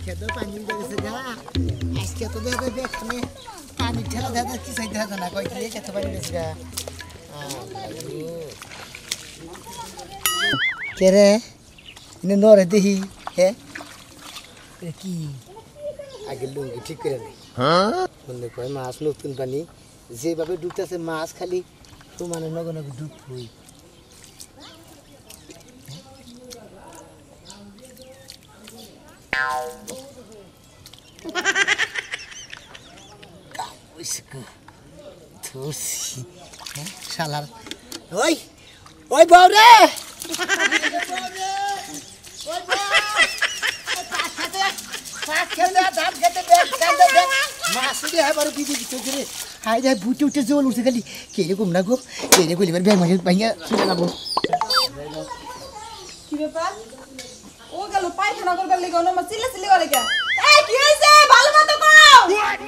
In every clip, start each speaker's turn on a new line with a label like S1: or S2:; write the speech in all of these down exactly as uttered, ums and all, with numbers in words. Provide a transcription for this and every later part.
S1: খেতে পানি গেছে গা আজকে তো দেখবে দেখনে পানি ঠেলা দাদা কি চাই দাদা না কই কি খেতে পানি গেছে গা কে রে ইনে নরে দেহি হে এ কি আগে লুঙ্গি ঠিক করে নি হ্যাঁ বললে কই মাছ নতুন পানি যেভাবে ডুবতেছে মাছ খালি তো মানে নগো নগো ডুব হই Tusi, salar. Oi, oi bau re. Oi bau. Pak kena dam kete dek kende dek. Masih dia baru biji gitu jadi. Hai dah bucu bucu jual urusan kali. Kini aku menago, kini aku lihat banyak banyak banyak sudah lagu.
S2: Kira pak? Oh kalau pai kena kau balik kau nama sila sila kau lagi. Eh kira sih, balu mata kau.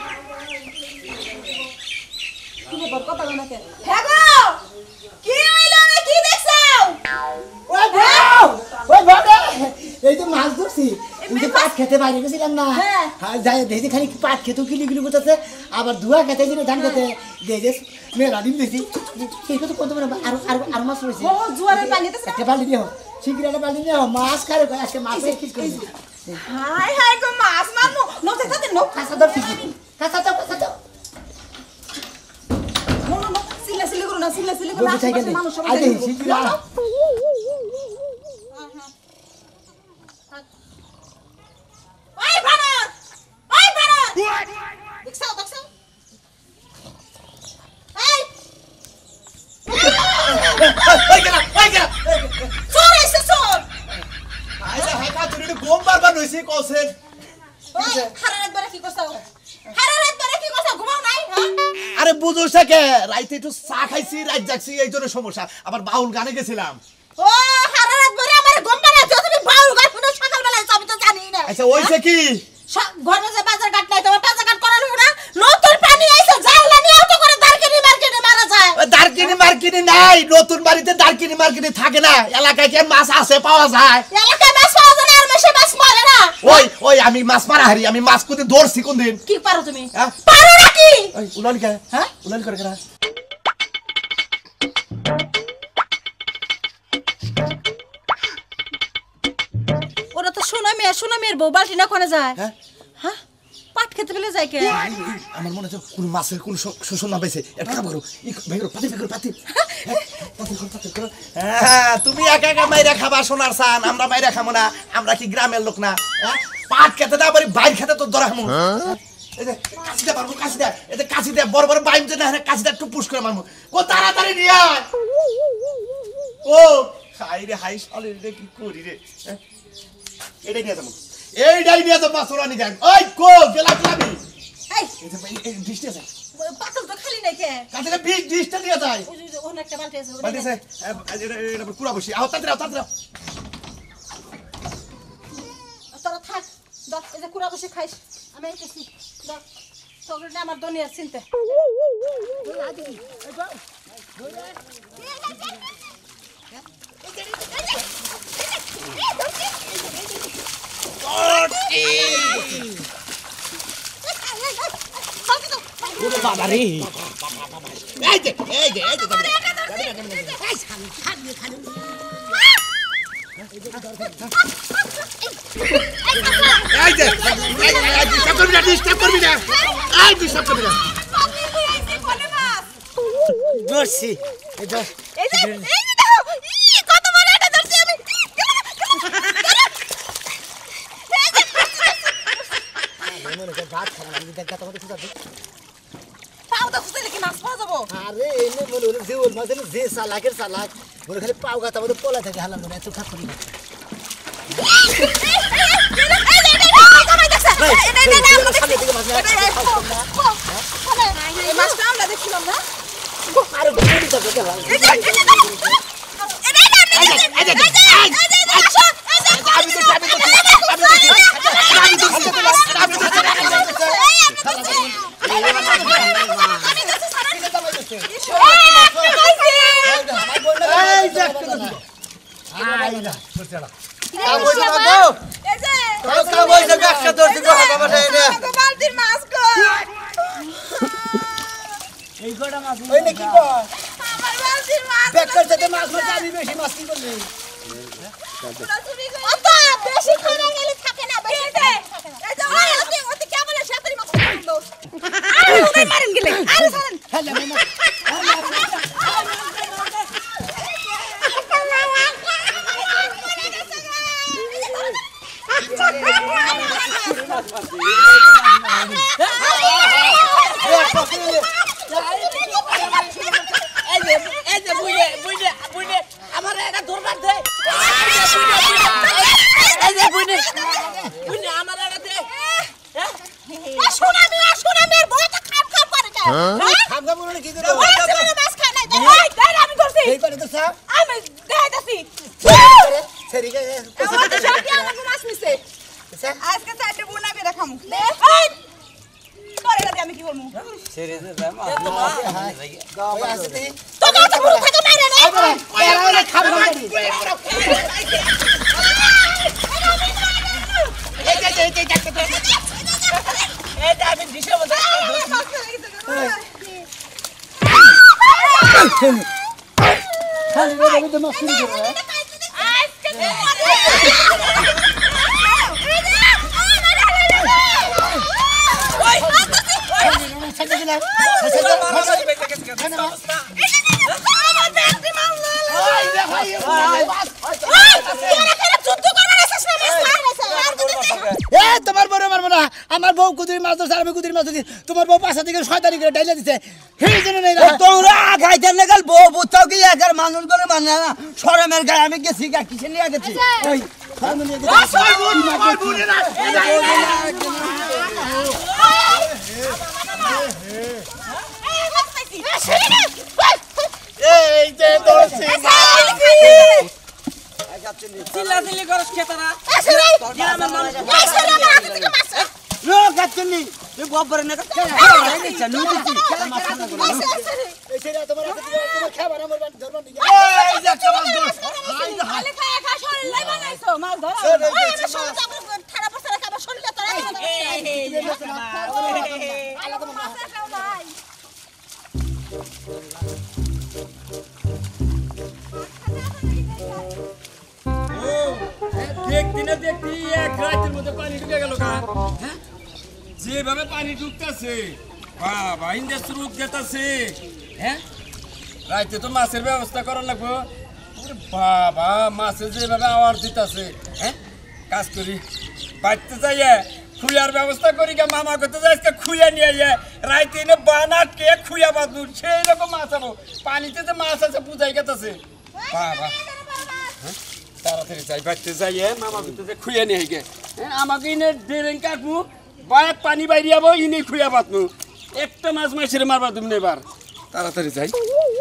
S2: Kini berkata kau nak? Hego, kira ini mana kira deksau?
S1: Oi bau, oi bau deh. Itu mas tu sih. Ini pas kete banyak sih lama. Hai jaya deh ini kali pas ketu kili kili betul sih. Aber dua kete jadi dan kete deh merah dim deh sih. Itu tu kau tu mana? Aru aru aru mas sih.
S2: Oh juara pani tu sih.
S1: Kete balik dia. Sikit ada balik dia. Mas kare kau asyik mas kis kau.
S2: Hai hai kau mas mana? No teh teh no.
S1: Kasador sih. Kasador kasador.
S2: No no no. Sila sila kau na sila sila kau
S1: na. Ada sikit lah.
S2: Deksau, deksau. Hey!
S3: Hey kena, hey kena.
S2: Sorry, sesor.
S3: Aisa hai ka turi gom bar bar noisi kosen.
S2: Hey, hararat bara ki korছাও? Hararat bara ki korছাও? ঘুমাও নাই, হ্যাঁ?
S3: আরে বুঝোস না কে রাইতে একটু চা খাইছি রাত জাগছি এই জন্য সমস্যা আবার বাউল গানে গেছিলাম
S2: ও হারারাত bara আমার ঘুম বানাইছো তুমি বাউল গান শুনো সকাল বেলা আমি তো জানি না
S3: আচ্ছা ওইছে কি
S2: ঘরে যে বাজার ঘাট নাই তোমার বাজার ঘাট করালো না নতুন পানি আইছে জানলা নিয়ে তো করে দারকিনি মার্কেটে মারা যায়
S3: দারকিনি মার্কেটে নাই নতুন বাড়িতে দারকিনি মার্কেটে থাকে না এলাকায় কেন মাছ আছে পাওয়া যায়
S2: এলাকায় মাছ পাওয়া যায় আর মাছে মাছ মারে না
S3: ওই ওই আমি মাছ মারা হারি আমি মাছ কোতে ধরছি কোন দিন
S2: কি পারো তুমি পারো নাকি
S3: ওই উলাল কে হ্যাঁ উলাল করে কেন
S2: ওরা তো সোনা মেয়ে সোনা মেয়ের বউ বালতি না কোনে যায়
S3: হ্যাঁ
S2: হ্যাঁ পাট খেতে পেলে যায় কে
S3: আমার মনে হচ্ছে কোন মাছের কোন শোষণ না পাইছে এটা খাবার ই ভাইরো পাতি ভাইরো পাতি পাতি কর পাতি কর হ্যাঁ তুমি একা একা মাইরা খাবা সোনার সান আমরা মাইরা খামো না আমরা কি গ্রামের লোক না হ্যাঁ পাট খেতে না পারি বাইর খেতে তো ধরা খামো এই যে কাশিটা পারবো কাশিটা এতে কাশিটা বড় বড় বাইম যে না কাশিটা একটু পুশ করে মারবো ও তাড়াতাড়ি নিয়ে আয় ও হাই রে হাই শালি রে কি করি রে এটাই নিয়ে যাবো এইটাই নিয়ে যাবো মাছরানি যান ওই কো গেলা গেলাবি
S2: এই
S3: এই যে এই ডিশটা আছে
S2: পাতল তো খালি নাই কে
S3: কাছে বিশ ডিশটা নিয়ে যায়
S2: ওই যে ওখানে একটা বালতি আছে
S3: বালতি আছে এটা এটা পুরা বসি আও তাড়াতাড়ি তাড়াতাড়ি
S2: তোরা থাক দশ এই যে কুড়া বসে খাইস আমি আইতেছি দশ তোকে আমার দুনিয়ার চিন্তা
S3: ওরে বাবা রে এই যে এই যে এই যে এই যে ডিস্টার্ব করবি না ডিস্টার্ব করবি না এই ডিস্টার্ব করবি না
S1: ধরছি এটা
S2: এই যে এই যে দেখো ই কত বড় এটা ধরছি আমি
S1: মনে করে ভাত খাওয়া আমি দেখা তোমাকে সুদা
S2: পাও তো খুঁজে কি মাছ পাওয়া যাবো
S1: আরে এনে মনে হলো যে ওর মাঝে যে সালাকের সালাক মনে খালি পাও গাতা মধ্যে পলা থাকে হালাম মনে এত খাপ করি
S2: এই মাছটা আমরা দেখছিলাম না
S1: আরে বলি তো দেখে ভাই
S2: এই যে
S3: বাবা রে
S2: বালতির মাছ কই
S1: এই কটা মাছ ওই নাকি কয়
S2: আমার বালতির মাছ
S1: বেকার সাথে মাছ মাছ আমি বেশি মাছ কি করলি
S2: অত বেশি খানা গেলে থাকে না বেশি দে এই যে ওই ওতে ওতে কে বলে সাতারি মাছ খাইলো আরে ওদের মারেন গেলে আরে ছাড়েন
S1: হ্যালো মামা
S4: এই যে এই যে বুইনে বুইনে বুইনে আমার একটা দরকার দে এই যে বুইনে বুইনে আমার একটা দে হ্যাঁ
S2: শোনা মি শোনা মের বইটা খাপ খাপ করে যায় হ্যাঁ
S1: খাম খাম করে কি করে
S2: ওই ছেলে মাছ খায় নাই দেখ ওই দেখ আমি করছি
S1: এই করে তো স্যার
S2: আমি দেখাইতাছি
S1: সেরি কে
S2: আমার শাকি আমাকে মাছ নিছে
S1: স্যার
S2: আজকে চারটে বোনা বেরা খামু ওই তোরে লাগে আমি কি করমু
S1: ওই আসতে
S2: তো তো পুরো থেকে মেরে নে
S1: এরা হলে খাম খাম করি
S4: এই যে এই যে এই যে আমি দিশে বলতে
S1: খালি রে আমি তো মাছ শুরু করে ছেড়ে দিলাম এ তোমার বড় মারবো না আমার বউ কুদুরি মাছ ধরছে আমি কুদুরি মাছ ধরছি তোমার বউ পাশা থেকে শয়তানি করে ডাইলে দিছে সেই জন্য নেই
S5: তোমরা খাইতে নাগাল বউ বুঝতাও কি একার মানুষ করে মানে না শরমের গায়ে আমি গেছি গা কিসে নিয়ে গেছি
S1: ওই খাওয়ানো নিয়ে গেছে
S3: এই যে দোষী
S4: চিল্লা চিল্লি করছ খেতারা
S5: লোক আছেনি তুই গোবরে না কে নিছে নুদিছি
S1: এই সেরা তোমার হাতে দিয়ে তোমার খাবার আমার বাড়ি ধরবা নিয়ে
S3: এই যে একটা মাছ ধর
S2: খালি খায় খা শরীর লাই বানাইছো মাছ ধরা ওই আমরা শরীর চাপড় ঠাড়া পছরা খাবার শরীরে তোরা আলাদা মাছ খাও ভাই
S6: দেখতি না দেখতি এক রাতের মধ্যে পানি ঢুকে গেল গা হ্যাঁ যেভাবে পানি ঢুকতেছে বাবা ইন্দে স্রোত যেতেছে হ্যাঁ রাইতে তো মাছের ব্যবস্থা করার লাগবো ওরে বাবা মাছে যেভাবে আওয়াজ দিতেছে হ্যাঁ কাজ করি বাড়তে যাইয়ে খুঁয়ার ব্যবস্থা করি গা মামা করতে যাই খুঁয়া নিয়ে যায় রাইতে এনে বানাটকে খুঁয়া বাঁধু সেই রকম মাছ আবো পানিতে যে মাছ আছে বুঝাই গেতেছে বাবা তাড়াতাড়ি যাই বাড়তে যাইয়ে মামা করতে যে খুঁয়া নিয়ে গে হ্যাঁ আমাকে ইনে ডেরেন কাটবো বায়াত পানি বাইরে যাবো ইনে খুঁয়া বাঁধবো একটা মাছ মাছের মারবা তুমি এবার তাড়াতাড়ি যাই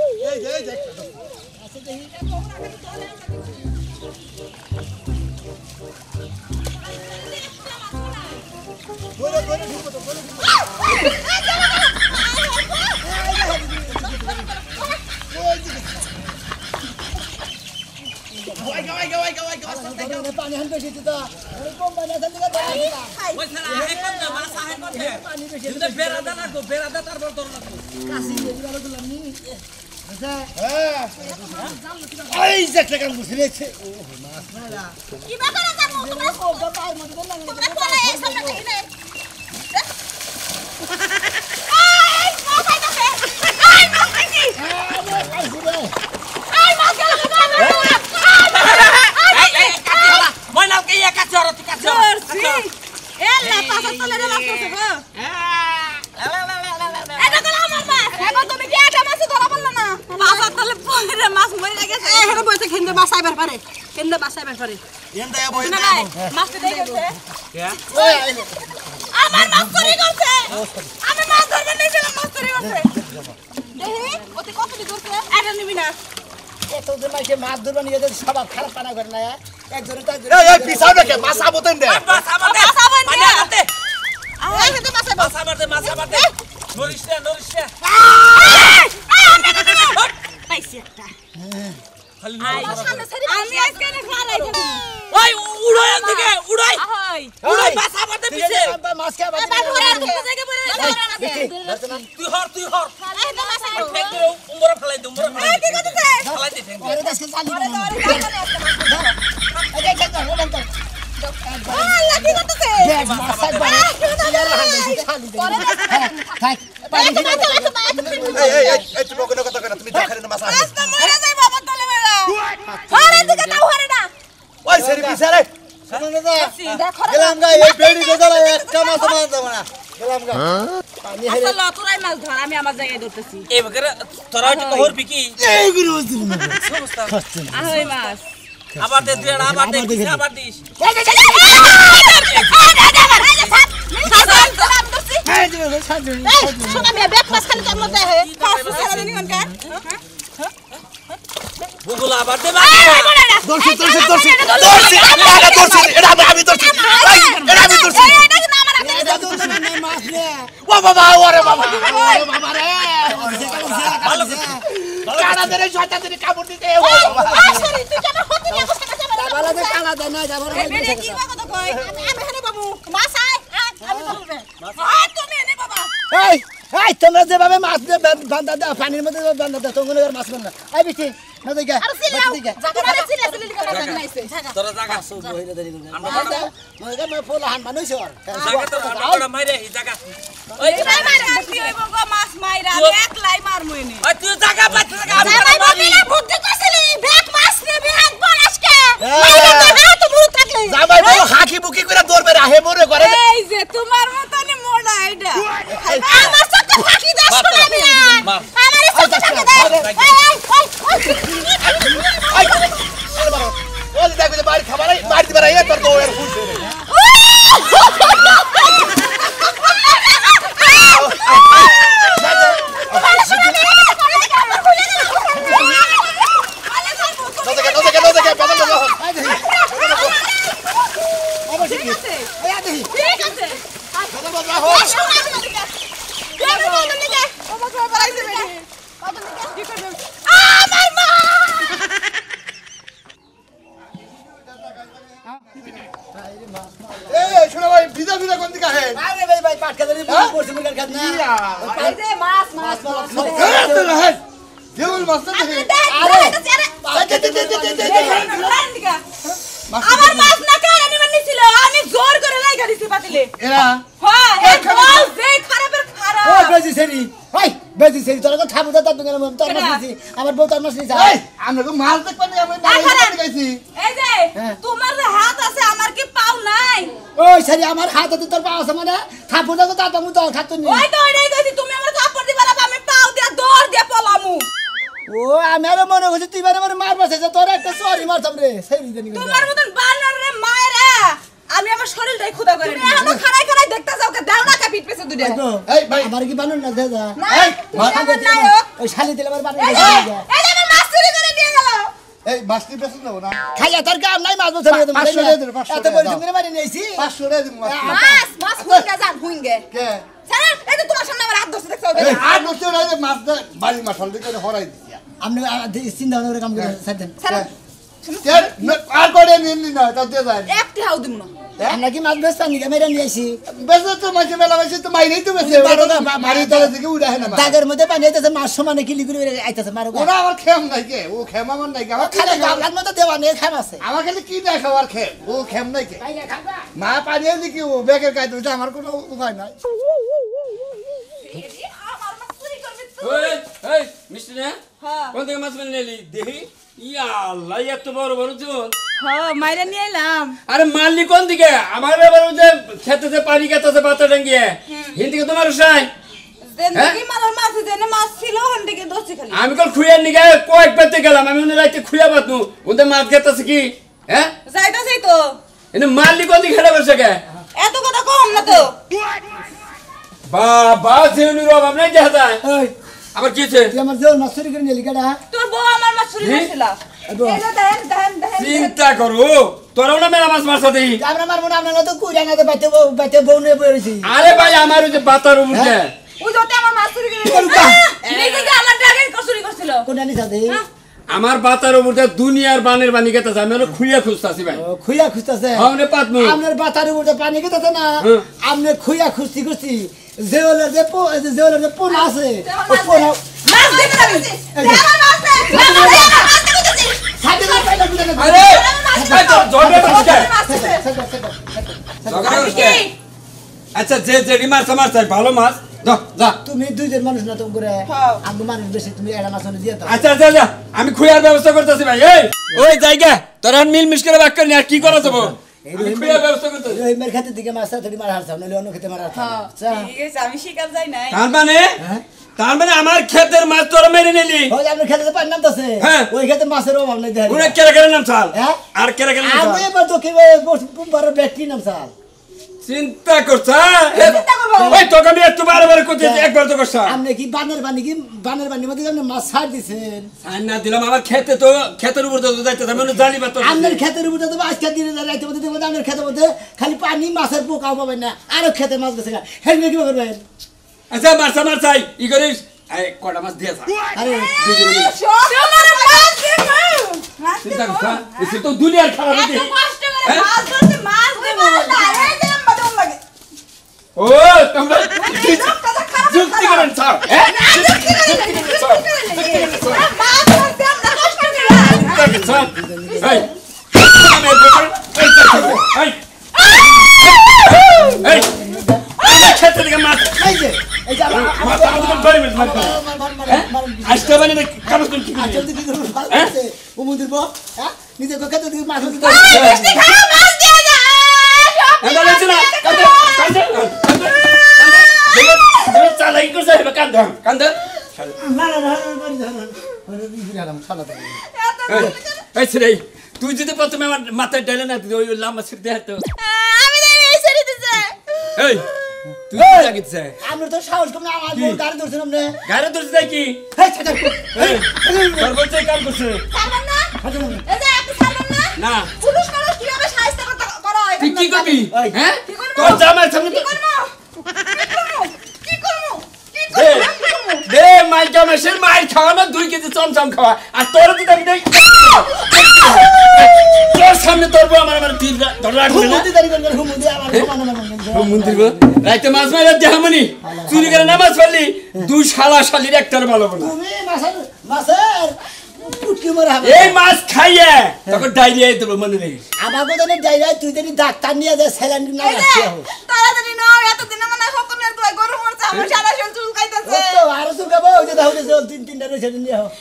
S1: পানি হান বেশি তো কম পানি আছে দিকে
S4: ওই সারা আহে কোন না মাছ আহে কোন হে
S1: পানি বেশি
S4: কিন্তু বেরাদা লাগো বেরাদা তারপর তোর লাগো
S1: কাশি দিয়ে ভালো করলাম নি আচ্ছা
S3: এই যে একটা কাম করছি রে ও মাছ না
S2: কি ব্যাপার আছে তোমরা
S1: ও বাবা আর মধ্যে বললাম
S2: তোমরা কোলে এসে থাকে নে এই মাছ খাইছি এই মাছ গেল
S4: মই নাও কে একা চরত কা চরত
S2: এলা পাছা তলে রে লাগতেছে গো এটা তো আমার মাছ এখন তুমি কি একটা মাছ ধরা বললা না পাছা তলে পড়ে মাছ মরে গেছে এই হেরে বইতে খেন্দে মাছ আইবার পারে খেন্দে মাছ আইবার পারে
S3: এন্ড দয়া বই
S2: না ভাই মাছটা দেই গেছে
S4: কে
S2: আমার মাছ চুরি করছে আমি মাছ ধরতে নিয়েছিলাম মাছ চুরি করছে দেখি ওতে কত দি করছে এটা নিবি না
S1: এত দিন মাইকে মাছ ধরবা নিয়ে যদি সবাই খারাপ পানা করে না একজনে তো
S3: এই এই পিছাও দেখে মাছ আবতেন দে
S4: মাছ আমাদের
S2: মাছ আবার
S4: পানি
S2: নিয়ে।
S4: আনতে
S2: এই কিন্তু মাছ আইবো
S4: মাছ আমাদের মাছ আমাদের নরিশ না নরিশ না
S2: পাইছি একটা
S4: খালি
S2: আমি আজকে না খারাই যাবো
S4: ওই উড়াই থেকে উড়াই
S2: আহই
S4: উড়াই মাছ আমাদের পিছে
S1: বা মাছ খাবা
S2: এ বাবু আর কোন জায়গা বলে
S6: তুই হর তুই হর
S2: এই তো মাছ আইবো
S6: ঠেক দিও উমরা ফলাই দে উমরা ফলাই
S2: এই কি করতেছে
S6: ফলাই দে ঠেক দে
S1: আরে দেশকে চালি
S2: আরে
S1: না
S2: আরে
S1: এই দেখ দেখ দেখ দেখ
S2: আল্লাহ কি করতেছে
S1: দেখ মাছ খাবা ইয়ার হাল দেশে চালি দে হ্যাঁ থাক পানি
S2: এই তো
S1: খেয়ে
S2: মাছ আছে মাছ
S3: এই এই এই এই তুমি কোনো কথা কই না তুমি দেখারে না মাছ আছে
S2: তো মরে যাই বাবা তলে মেরা হরে দিকে তাও হরে না
S3: ওই সেরি পিছারে
S1: শুনুন না
S2: দেখো
S1: গেলাম গা এই বেড়ি গোদালা একটা মাছ মাছ দেব না গেলাম গা পানি হেরে
S2: আচ্ছা লতুরাই মাছ ধর আমি আমার জায়গায় ধরতেছি
S6: এই বকরে তোরা হইতে কহর বিকি
S1: এই গুলো হচ্ছে না
S6: সমস্যা
S2: আহই মাছ
S6: আবার দে তুই আবার দে দিস আবার দিস
S1: এই যে সাজু
S6: বুগুলা আবার দে
S3: দর্শি দর্শি দর্শি দর্শি আমি আগা দর্শি এটা আমি দর্শি এই এটা আমি দর্শি
S1: এটা তো না মাছ রে
S3: ও বাবা ওরে বাবা
S1: ওরে বাবা রে
S6: ভালো
S3: কানা ধরে জটা ধরে কামড় দিতে ও বাবা
S1: তাবালা যে কালা দেয় না যাবো এই এই তোমরা যেভাবে মাছ দিয়ে বান্ধা দাও পানির মধ্যে বান্ধা দাও তোমরা মাছ বান্ধ না এই বিটি না দেখে
S6: তোরা জায়গা আমরা
S1: মনে মনে ফুল হান মানুষ আর
S6: জায়গা তো আমরা মাইরে এই জায়গা ওই
S2: মাছ মাইরা আমি একলাই মারমু এনে
S6: ওই তুই জায়গা পাচ্ছ জায়গা আমি
S2: জামাই
S6: মারি
S2: বাবা বুদ্ধি করছিলি ব্যাগ মাছ নেবে একবার আজকে মাইরা তো না তো মুড় থাকলে
S3: জামাই বড় হাকি বুকি করে দৌড়বে রাহে মরে করে
S2: এই যে তোমার মতনই মোড়া এইটা আমার সাথে ফাঁকি দাস করে আমি
S6: মার।
S2: আমার সাথে ফাঁকি দে এই এই
S3: ও দেখবে বাড়ি খাবার বাড়ি দিবার এই তোর দৌড়ের ফুল নজকে নজকে নজকে বাবা বাবা
S1: অবশ্যই এই আদি
S2: ঠিক আছে
S3: বাবা বাবা হো
S2: আমার মা
S3: এই শোনো ভাই ভিজা ভিজা কোন দিকে হে
S1: আরে ভাই ভাই পাট খাদরি বল করছে মুরগার খাদ না
S2: এই যে মাছ মাছ
S3: এই তো না হে দেউল মাছ না হে
S1: আরে
S2: আমার মাছ না কার আনিবার নিছিল আমি জোর করে লাইগা দিছি পাতিলে
S3: এরা
S2: হ্যাঁ এক বল যে খারাপের খারাপ
S1: ও বেজি সেরি ভাই বেজি সেরি তোরা তো খাবো তো তুমি কেন তোর মাছ দিছি আমার বউ তোর মাছ দিছে
S3: এই আমরা তো মাছ দেখব না আমি দাঁড়িয়ে গেছি
S2: এই যে তোমার যে হাত আছে আমার কি পাও নাই
S1: ওই সেরি আমার হাত হাতে তোর পা আছে মানে থাপু দাও তো তুমি তো খাত নি
S2: ওই তো ওইটাই কইছি তুমি আমার কাপড় দিবা না আমি পাও দিয়া দৌড় দিয়া পলামু
S1: ও আমার মনে হচ্ছে তুই মানে মানে মার বসে তোর একটা সরি মারতাম রে সেরি জানি
S2: তোমার মতন বানর রে মায়েরা আমি আমার শরীরটাই খুদা করে নি এখনো খাড়াই খাড়াই দেখতা যাও কে দাও না কা পিট পেছে দুইটা
S3: এই ভাই
S1: আমার কি বানর না দে যা
S3: এই
S2: আমার নায়ক
S1: ওই শালি দিলে আমার বানর
S2: এই যে এই যে আমার মাছ চুরি করে নিয়ে গেল
S3: এই মাছটি বেশ দাও না
S1: খাইয়া তোর কাম নাই মাছ বছর তুমি
S3: পাঁচশো টাকা দিলে, পাঁচশো
S1: এত
S3: টাকা
S1: বড়
S3: দাও।
S1: তুমি মারি নিয়েছি
S3: পাঁচশো টাকা দিমু মাছ
S2: মাছ মাছ হুইঙ্গা যান হুইঙ্গে
S3: কে
S2: স্যার এই যে তোমার সামনে আমার হাত ধরছে দেখছো
S3: এই আর নষ্ট হয়ে যায় মাছ দে বাড়ি মাছ হল দিকে হরাই দিছি
S1: আপনি চিন্তা ভাবনা করে কাম করে সাইডেন
S2: স্যার
S3: স্যার আর করে নিন না তা দিয়ে যায়
S2: একটি হাউ দিমু না
S1: আমরা কি মাছ বেচতাম নাকি মেরে নিয়ে আসি
S3: বেশি তো মাঝে মেলা বেশি তো মাইরেই তো বেশি মারি তলে থেকে উড়ে না
S1: দাগের মধ্যে পানি আইতেছে মাছ সমানে কিলি করে আইতেছে মারো
S3: ওরা আমার খেম নাই কে ও খেম আমার নাই কে আমার
S1: খালি গামলার মধ্যে দেওয়া নেই খাম আছে
S3: আমার খালি কি দেখ আমার খেম ও খেম নাই কে মা পানিয়ে দিকে ও বেকের কাজ দিতে আমার কোনো উপায় নাই
S2: আমার মাছ চুরি করবে
S6: ওই এই মিষ্টি না
S2: হ্যাঁ
S6: কোন থেকে মাছ মেনে নিলি দেখি ইয়া আল্লাহ এত বড় বড় জন
S2: হ্যাঁ মাইরা নিয়ে এলাম
S6: আরে মারলি কোন দিকে আমার এবার ওই যে খেতে যে পানি খেতেছে বাতা ডাঙ্গিয়ে হিন্দি কে তোমার সাই
S2: জিন্দগি মারার মাছ দেনে মাছ ছিল হন্ডিকে দোষি খালি
S6: আমি কল খুঁড়িয়ে নিগে কয়েক পেতে গেলাম আমি ওনে রাইতে খুঁড়িয়া বাতনু ওদের মাছ খেতেছে কি হ্যাঁ
S2: যাইতাছেই তো
S6: এনে মারলি কোন দিকে খেলে বসে গে
S2: এত কথা কম না তো
S6: বাবা জিউনির অভাব নাই দেখা যায়
S1: ওই
S6: আবার কি হয়েছে
S1: তুই আমার জোর মাছ চুরি করে নিয়ে লিখাটা
S2: তোর বউ আমার মাছ চুরি
S6: হ্যাঁ?
S2: করছিল
S1: এগো।
S2: এই যে দেন দেন দেন
S6: চিন্তা করো তোরাও না মেলা মাছ মারছা দেই
S1: আমরা মারবো না আপনারা তো কুড়া না তো বাইতে বাইতে বউ নিয়ে বসেছি
S6: আরে ভাই আমার ওই যে বাতার উপরে
S2: ওই যতে আমার মাছ চুরি করে
S1: করুকা।
S2: নিজে যে আমার ড্রাগের চুরি করছিল
S1: কোনটা নিছা দে
S2: হ্যাঁ?
S6: আমার বাতার উপরে দুনিয়ার বানের বানি গেতেছে আমি খুইয়া খুঁজতাছি ভাই
S1: ও, খুইয়া খুঁজতেছে
S6: আমনে পাতমু
S1: আপনার বাতার উপরে পানি খেতেছে না
S6: হ্যাঁ।
S1: আপনি খুইয়া খুঁজছি খুঁজছি জেওলের যে পো- জেওলের যে পোনা আছে ও পোনা
S2: মাছ দিতে পারি আমার মাছ দে আমার মাছ দে কইতেছি
S1: সাথে না পাইলে বুঝে না
S6: আরে এই তো জড়ে বসে
S2: মাছ দিতে কি
S6: আচ্ছা যে যে মাছ মাছ চাই ভালো মাছ যা যা
S1: তুমি দুইজন মানুষ না তুমি করে
S2: হ্যাঁ।
S1: আমি মানুষ বেশি তুমি একটা মাছ দিয়ে দাও
S6: আচ্ছা আচ্ছা যা আমি খুঁয়ার ব্যবস্থা করতেছি ভাই এই ওই জায়গা তোরা মিল মিশ করে বাক্য নিয়ে আর কি করা যাবো আমি খুঁয়ার ব্যবস্থা করতেছি
S1: ওই মেয়ের খেতে দিকে মাছ ধরি মারা হারছাও নইলে অন্য খেতে মারা হারছাও আচ্ছা
S2: ঠিক আছে আমি শিকার যাই নাই
S6: তার মানে
S1: হ্যাঁ
S6: তার মানে আমার ক্ষেতের মাছ তোরা মেরে নিলি
S1: ওই যে আপনার খেতে পানি নামতেছে
S6: হ্যাঁ।
S1: ওই খেতে মাছের অভাব নাই দেখেন
S6: ওরা কেড়ে কেড়ে নাম চাল
S1: হ্যাঁ?
S6: আর কেড়ে কেড়ে নাম
S1: আমি
S6: চাল
S1: এবার তো কি বড় ব্যাটারি নাম চাল
S6: চিন্তা করছ
S2: চিন্তা করবো।
S6: ওই তোকে আমি একটু বারে বারে করতে একবার তো করছ
S1: আপনি কি বানের বানি কি বানের বানির মধ্যে আপনি মাছ ছাড় দিছেন
S6: সাইন না দিলাম আমার খেতে তো খেতের উপর তো যাইতে আমি জানি বা তো
S1: আপনার ক্ষেতের উপরে তো আজকে দিনে রাইতে মধ্যে দেখবেন আপনার ক্ষেতের মধ্যে খালি পানি মাছের পোকাও পাবেন না আরো খেতে মাছ গেছে না হেলমে কি করবেন
S6: আচ্ছা মারছা মারছাই ই করিস এই কটা মাছ দিয়ে যা
S1: আরে
S2: তোমার মাছ দে মাছ দে
S6: চিন্তা করছ এসে তো দুনিয়ার খারাপ
S2: এত
S6: হইছে
S2: কষ্ট করে
S6: হ্যাঁ?
S2: মাছ ধরতে মাছ দে এই যে আম্মা দম লাগে
S6: ও তোমরা
S2: এই লোকটা তো খারাপ
S6: যুক্তি করেন স্যার হ্যাঁ
S2: মাছ ধরতে আমরা কষ্ট করে
S6: এই আমি বলছি এই এই আমার খেতে থেকে মাছ
S1: এই যে এই যে আমার
S6: মাছ আমাদের বাড়ি মাছ মাছ আসতে পারি না কাগজ তুমি কি
S1: আচ্ছা
S6: করবি
S1: কি করবো ভালো আছে ও মুদির বউ হ্যাঁ নিজে খেতে দিকে মাছ ধরতে
S2: মিষ্টি খাও মাছ দিয়ে যা
S6: এমন হচ্ছে না কান্দে কান্দে কান্দে কান্দে চালাই করছে এবার কান্দে কান্দে
S1: না না না বাড়ি ধরুন বিরাম খানা দেবে
S6: এই ছেলে তুই যদি প্রথমে আমার মাথায় ডালে না তুই ওই লাম্বা ছিট দে তো
S2: আমি দেই এই সেরি দিছে
S6: এই তুই কি লাগিছে
S1: আমরা তো সাহস কম না আমার বউ গাড়ি ধরছেন আপনি
S6: গাড়ি ধরছিস দেখ কি
S1: হেই ছাতা
S6: এই তোর বলছে কাম করছে
S2: সারবেন না এই যে আপনি সারবেন না
S6: না
S2: পুলিশ মানুষ কিভাবে সাহায্য করতে করা হয়
S6: তুই কি করবি
S1: ওই।
S6: হ্যাঁ
S2: কি করবো?
S6: তোর জামাই সামনে
S2: কি করবো কি করবো কি
S6: দে
S2: করবো
S6: দে মাই জামাইশের মাইর খাওয়া না দুই কেজি চমচম খাওয়া আর তোর তো আমি দেই তোর সামনে তোর বউ আমার আমার তীর ধরে রাখবে না
S1: হুমুদি দাঁড়িয়ে গেল হুমুদি আমার সমান সমান
S6: মন্দির রাইতে মাছ মারা দেহামনি চুরি করে নামাজ পড়লি দুই শালা শালির একটার ভালো না
S1: তুমি মাছের মাছের পুটকি মরা হবে
S6: এই মাছ খাইয়ে তখন ডায়রিয়া দেবো মনে নেই
S1: আমার কোথায় যাই তুই যদি ডাক্তার নিয়ে যায় স্যালাইন না
S2: এই যে
S1: রাখতে হবে
S2: তাড়াতাড়ি নাও এতদিন মানে সকলের দোয়া গরু মরছে আমার সারা শরীর চুলকাইতেছে
S1: ও তো আরো তুই খাবো ওই যে তাহলে চল তিন তিনটা রয়েছে নিয়ে হো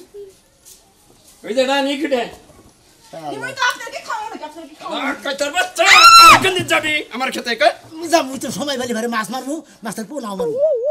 S6: ওই যে রানী কিটে
S2: নিমই তো আপনাকে খাওয়াবো না আপনাকে খাওয়াবো
S6: আর কই তোর বাচ্চা আর কোন দিন যাবি আমার খেতে কই
S1: যাবো তো সময় পেলে ঘরে মাছ মারবো মাছের পোনাও মারবো